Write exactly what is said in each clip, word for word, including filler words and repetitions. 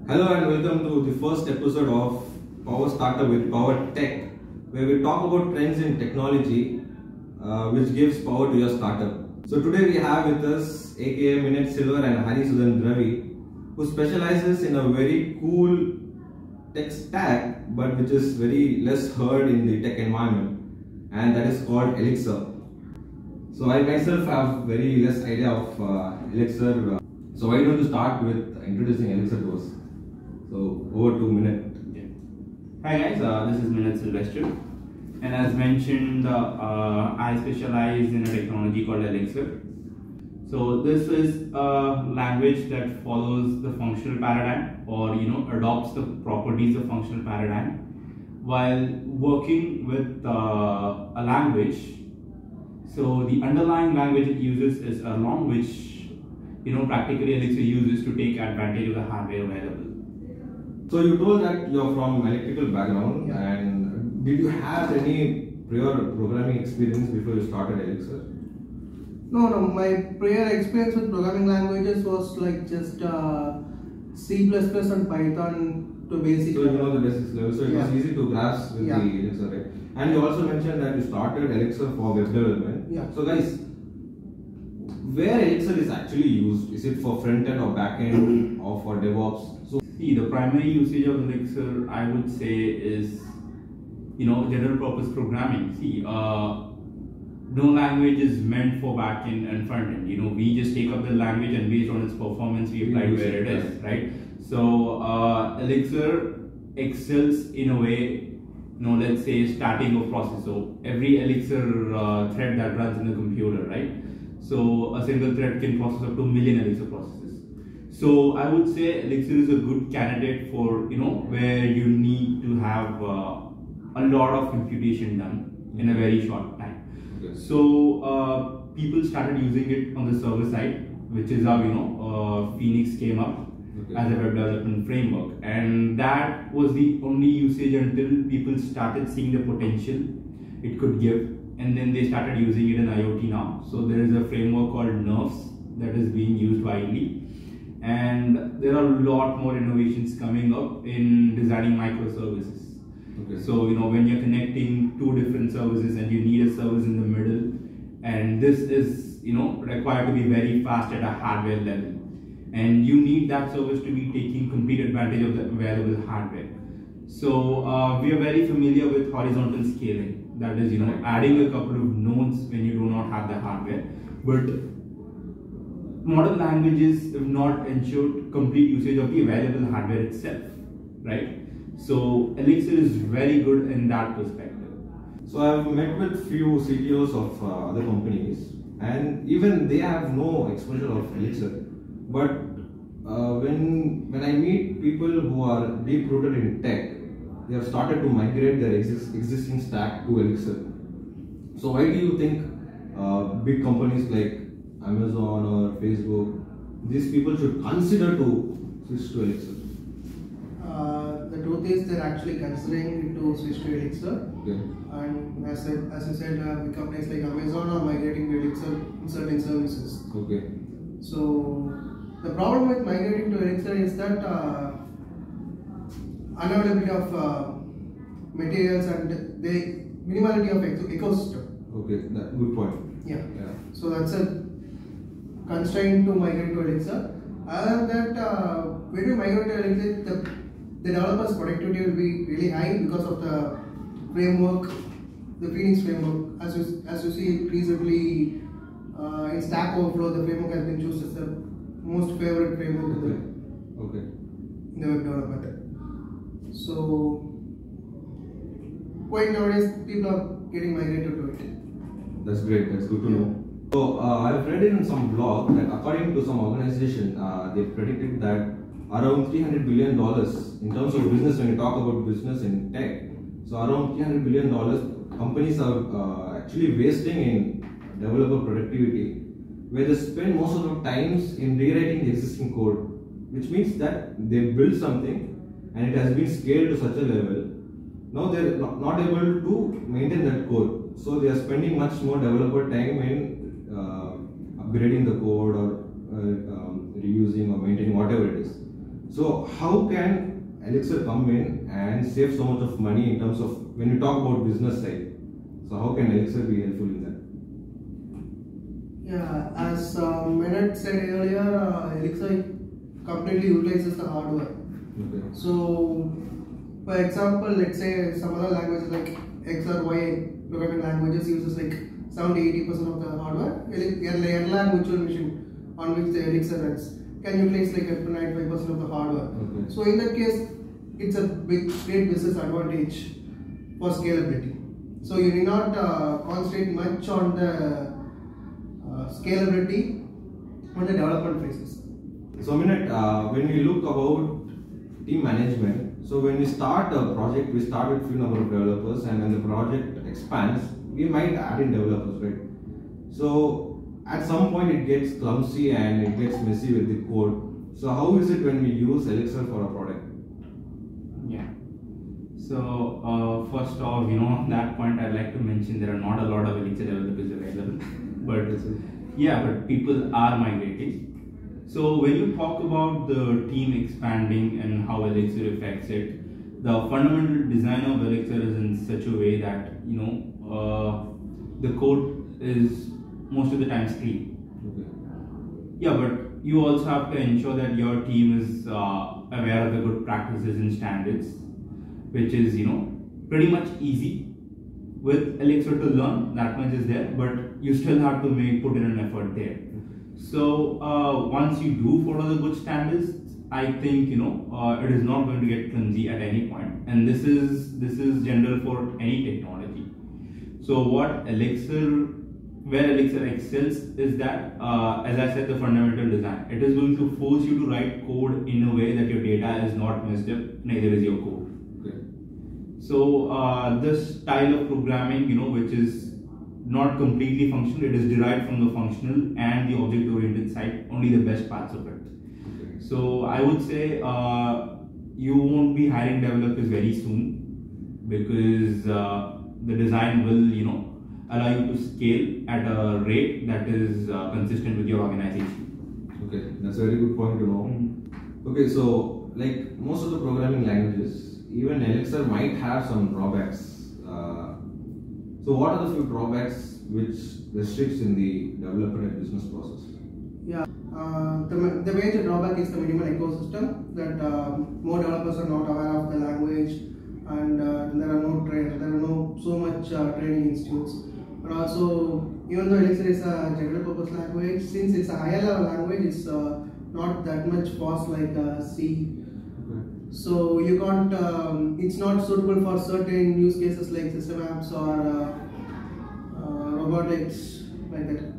Hello and welcome to the first episode of Power Startup with Power Tech, where we talk about trends in technology uh, which gives power to your startup. So today we have with us aka Minat Silver and Hussain who specializes in a very cool tech stack but which is very less heard in the tech environment, and that is called Elixir. So I myself have very less idea of uh, Elixir. So why don't you start with introducing Elixir to us? So over to Minat. Yeah. Hi guys, uh, this is Minat Silvester, and as mentioned, uh, uh, I specialize in a technology called Elixir. So this is a language that follows the functional paradigm, or you know, adopts the properties of functional paradigm, while working with uh, a language. So the underlying language it uses is Erlang, which you know practically Elixir uses to take advantage of the hardware available. So you told that you're from electrical background, yeah. and did you have any prior programming experience before you started Elixir? No, no. My prior experience with programming languages was like just uh, C plus plus and Python to basic. So you know the basics level, so it yeah. was easy to grasp with yeah. the Elixir, right? And you also mentioned that you started Elixir for web development. Yeah. So guys, where Elixir is actually used? Is it for front end or back end or for DevOps? So See, the primary usage of Elixir, I would say, is you know general purpose programming. See, uh, no language is meant for back end and front end. You know, we just take up the language and based on its performance, we apply where it is, right? So uh, Elixir excels in a way. You know, let's say starting of process. So every Elixir uh, thread that runs in the computer, right? So a single thread can process up to a million Elixir processes. So I would say Elixir is a good candidate for you know where you need to have uh, a lot of computation done in a very short time. okay. So uh, people started using it on the server side, which is how you know uh, Phoenix came up. Okay. As a web development framework, and that was the only usage until people started seeing the potential it could give, and then they started using it in IoT now. So there is a framework called Nerves that is being used widely, and there are a lot more innovations coming up in designing microservices. Okay. So you know when you're connecting two different services and you need a service in the middle, and this is you know required to be very fast at a hardware level. And you need that service to be taking complete advantage of the available hardware. So uh, we are very familiar with horizontal scaling. That is, you know, adding a couple of nodes when you do not have the hardware. But modern languages have not ensured complete usage of the available hardware itself, right? So Elixir is very good in that perspective. So I've met with few C T Os of uh, other companies, and even they have no exposure of Elixir. But uh, when when I meet people who are deep rooted in tech, they have started to migrate their exist, existing stack to Elixir. So why do you think uh, big companies like Amazon or Facebook, these people should consider to switch to Elixir? Uh, the truth is they're actually considering to switch to Elixir. Okay. And as I, as you said, uh, big companies like Amazon are migrating to Elixir in certain services. Okay. So the problem with migrating to Elixir is that uh, unavailability of uh, materials and the minimality of ecosystem. Okay, that, good point. Yeah. yeah. So that's a constraint to migrate to Elixir. Other than that, uh, when you migrate to Elixir, the, the developer's productivity will be really high because of the framework, the Phoenix framework. As you, as you see recently uh, in Stack Overflow, the framework has been chosen as the most favorite framework okay. in, the, okay. in the web development. So, quite nowadays, people are getting migrated to it. That's great, that's good to know. So, uh, I've read in some blog that according to some organization, uh, they predicted that around three hundred billion dollars in terms of business, when you talk about business in tech, so around three hundred billion dollars companies are uh, actually wasting in developer productivity, where they spend most of the times in rewriting the existing code, which means that they build something and it has been scaled to such a level. Now they are not able to maintain that code, so they are spending much more developer time in uh, upgrading the code or uh, um, reusing or maintaining whatever it is. So how can Elixir come in and save so much of money in terms of when you talk about business side? So how can Elixir be helpful in that? Yeah, as uh, Minat said earlier, uh, Elixir completely utilizes the hardware. Okay. So, for example, let's say some other languages like X or Y programming languages uses like seventy to eighty percent of the hardware. Erlang virtual machine on which the Elixir runs can utilize like up to ninety-five percent of the hardware. Okay. So in that case, it's a big great business advantage for scalability. So you need not uh, concentrate much on the uh, scalability on the development phases. So Minat, uh, when we look about team management, so when we start a project, we start with few number of developers, and when the project expands, we might add in developers, right? So at some point it gets clumsy and it gets messy with the code. So how is it when we use Elixir for a product? Yeah. So uh, first off, you know, on that point, I'd like to mention there are not a lot of Elixir developers available, but yeah, but people are migrating. So when you talk about the team expanding and how Elixir affects it, the fundamental design of Elixir is in such a way that, you know, uh, the code is most of the time clean. Okay. Yeah, but you also have to ensure that your team is uh, aware of the good practices and standards, which is, you know, pretty much easy with Elixir to learn. That much is there, but you still have to make put in an effort there. So uh, once you do follow the good standards, I think, you know, uh, it is not going to get clumsy at any point. And this is this is general for any technology. So what Elixir, where Elixir excels is that, uh, as I said, the fundamental design. It is going to force you to write code in a way that your data is not messed up, neither is your code. Okay. So uh, this style of programming, you know, which is not completely functional, it is derived from the functional and the object-oriented side, only the best parts of it. Okay. So I would say uh, you won't be hiring developers very soon, because uh, the design will, you know, allow you to scale at a rate that is uh, consistent with your organization. Okay, that's a very good point to know. Mm-hmm. Okay, so like most of the programming languages, even Elixir might have some drawbacks. Uh, so what are the few drawbacks which restricts in the developer and business process? Yeah, uh, the, the major drawback is the minimal ecosystem, that uh, more developers are not aware of the language, and uh, there are no tra- there are no so much uh, training institutes. But also, even though Elixir is a general purpose language, since it's a higher level language, it's uh, not that much fast like uh, C. So you can't, um, it's not suitable for certain use cases like system apps or uh, uh, robotics, like that.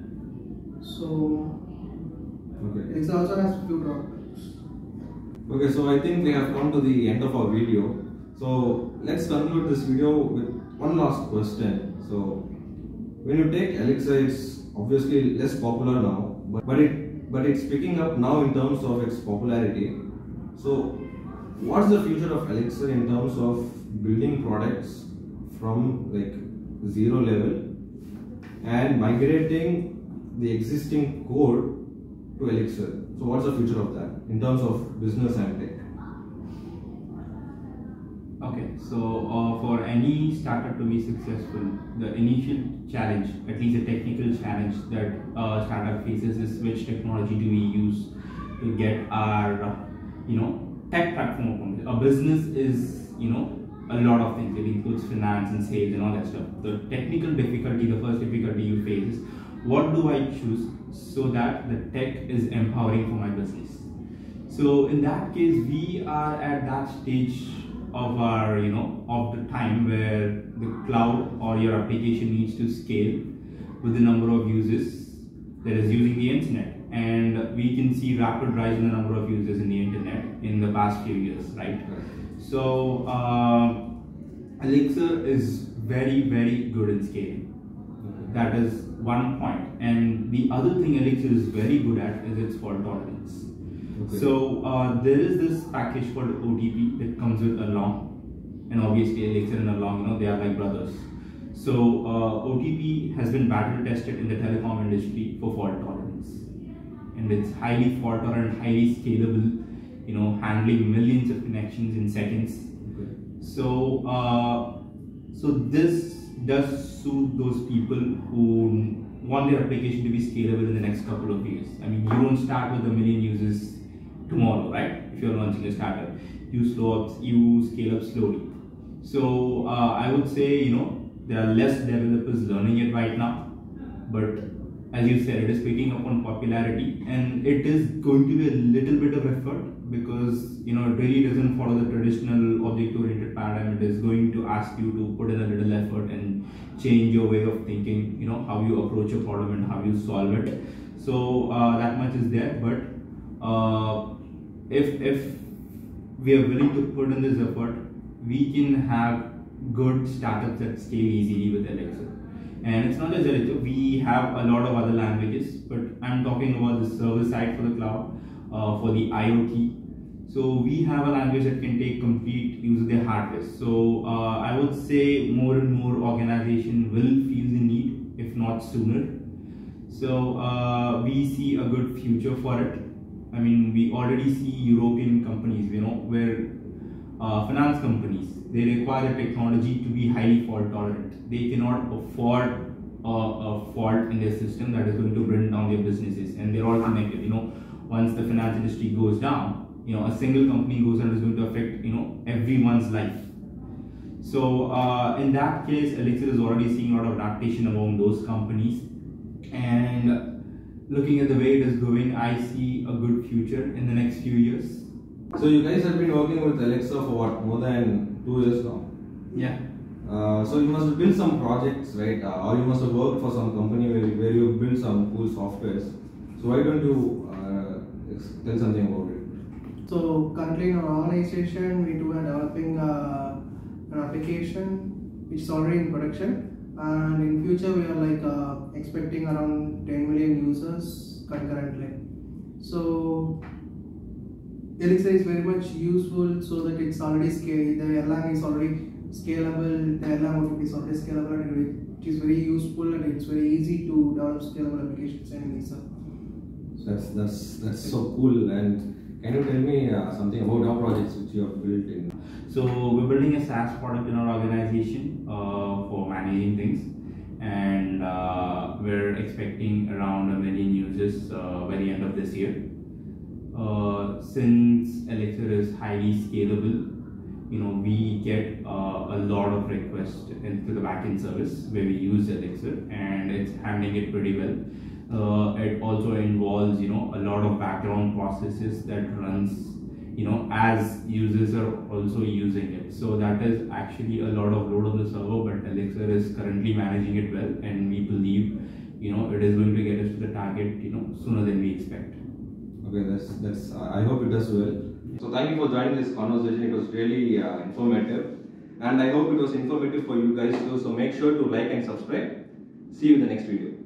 So Okay. Elixir also has few drawbacks. Okay, so I think we have come to the end of our video. So let's conclude this video with one last question. So when you take Elixir, it's obviously less popular now, but, but it but it's picking up now in terms of its popularity. So what's the future of Elixir in terms of building products from like zero level and migrating the existing code to Elixir? So what's the future of that in terms of business and tech? Okay, so uh, for any startup to be successful, the initial challenge, at least a technical challenge that uh, startup faces, is which technology do we use to get our, uh, you know, tech platform upon it. A business is, you know, a lot of things. It includes finance and sales and all that stuff. The technical difficulty, the first difficulty you face is, what do I choose so that the tech is empowering for my business? So in that case, we are at that stage of our, you know, of the time where the cloud or your application needs to scale with the number of users that is using the internet. And we can see rapid rise in the number of users in the internet in the past few years, right? So uh, Elixir is very, very good in scaling. That is one point. And the other thing Elixir is very good at is its fault tolerance. Okay. So uh, there is this package called O T P that comes with Erlang, and obviously Elixir and Erlang, you know, they are like brothers. So uh, O T P has been battle tested in the telecom industry for fault tolerance, and it's highly fault tolerant, highly scalable. you know, handling millions of connections in seconds. Okay. So, uh, so this does suit those people who want their application to be scalable in the next couple of years. I mean, you don't start with a million users tomorrow, right? If you're launching a startup, you slow up, you scale up slowly. So uh, I would say, you know, there are less developers learning it right now, but as you said, it is picking up on popularity, and it is going to be a little bit of effort because, you know, it really doesn't follow the traditional object-oriented paradigm. It is going to ask you to put in a little effort and change your way of thinking, you know, how you approach a problem and how you solve it. So uh, that much is there, but uh, if if we are willing to put in this effort, we can have good startups that scale easily with Elixir. And it's not just Elixir, we have a lot of other languages, but I'm talking about the server side for the cloud, uh, for the IoT. So we have a language that can take complete use of their hardware. So uh, I would say more and more organization will feel the need, if not sooner. So uh, we see a good future for it. I mean, we already see European companies, you know, where uh, finance companies, they require the technology to be highly fault tolerant. They cannot afford a, a fault in their system that is going to bring down their businesses, and they're all connected. You know, once the finance industry goes down, you know, a single company goes down is going to affect, you know, everyone's life. So uh, in that case, Elixir is already seeing a lot of adaptation among those companies, and looking at the way it is going, I see a good future in the next few years. So you guys have been working with Elixir for what, more than two years now? Yeah. Uh, so you must have built some projects, right? Uh, or you must have worked for some company where, where you built some cool softwares. So why don't you uh, tell something about it? So currently in our organization, we do are developing uh, an application which is already in production, and in future we are like uh, expecting around ten million users concurrently. So Elixir is very much useful so that it's already scaled. The Erlang is already scalable. The Erlang O T P is already scalable, and it is very useful and it's very easy to develop scalable applications in Elixir. That's that's that's so cool. And can you tell me uh, something about our projects which you have built in? So we're building a SaaS product in our organization uh, for managing things, and uh, we're expecting around a million users uh, by the end of this year. Uh, since Elixir is highly scalable, you know, we get uh, a lot of requests into the backend service where we use Elixir, and it's handling it pretty well. Uh, it also involves, you know, a lot of background processes that runs, you know, as users are also using it. So that is actually a lot of load on the server, but Elixir is currently managing it well, and we believe, you know, it is going to get us to the target, you know, sooner than we expect. Okay, that's that's. I hope it does well. So thank you for joining this conversation. It was really uh, informative, and I hope it was informative for you guys too. So make sure to like and subscribe. See you in the next video.